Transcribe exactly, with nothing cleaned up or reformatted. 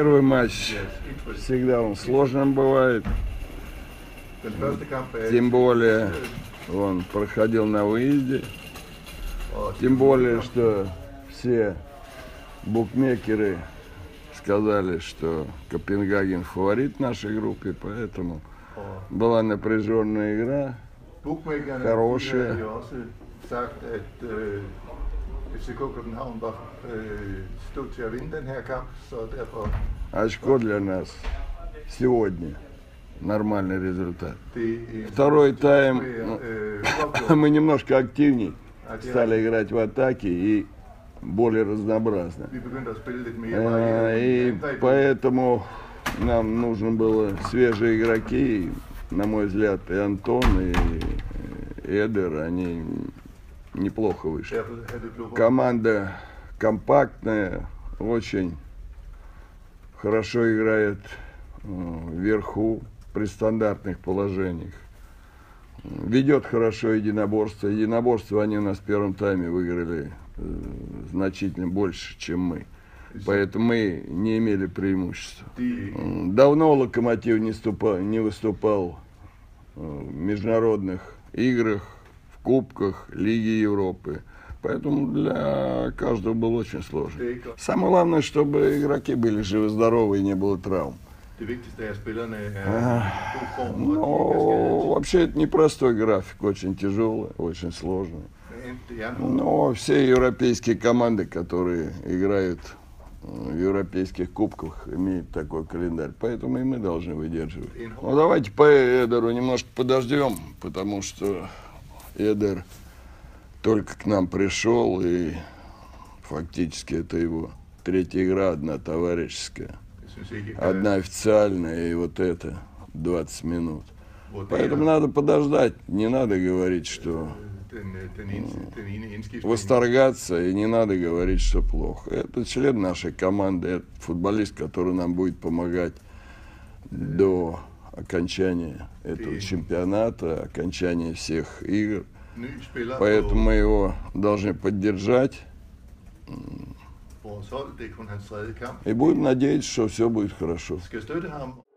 Первый матч всегда он сложным бывает, тем более он проходил на выезде, тем более, что все букмекеры сказали, что Копенгаген фаворит в нашей группе, поэтому была напряженная игра, хорошая. Очко для нас сегодня нормальный результат. Второй тайм мы немножко активнее стали играть в атаке и более разнообразно. И поэтому нам нужно было свежие игроки. На мой взгляд, и Антон, и Эдер, они неплохо вышли. Команда компактная, очень хорошо играет вверху при стандартных положениях. Ведет хорошо единоборство. Единоборство они у нас в первом тайме выиграли значительно больше, чем мы. Поэтому мы не имели преимущества. Давно Локомотив не, ступал, не выступал в международных играх, в кубках Лиги Европы. Поэтому для каждого было очень сложно. Самое главное, чтобы игроки были живы-здоровы и не было травм. Но вообще это непростой график, очень тяжелый, очень сложный. Но все европейские команды, которые играют в европейских кубках, имеют такой календарь. Поэтому и мы должны выдерживать. Ну давайте по Эдеру немножко подождем, потому что Эдер только к нам пришел, и фактически это его третья игра, одна товарищеская, одна официальная, и вот это двадцать минут. Поэтому надо подождать, не надо говорить, что восторгаться, и не надо говорить, что плохо. Это член нашей команды, это футболист, который нам будет помогать до окончания этого чемпионата, окончания всех игр. Поэтому мы его должны поддержать. И будем надеяться, что все будет хорошо.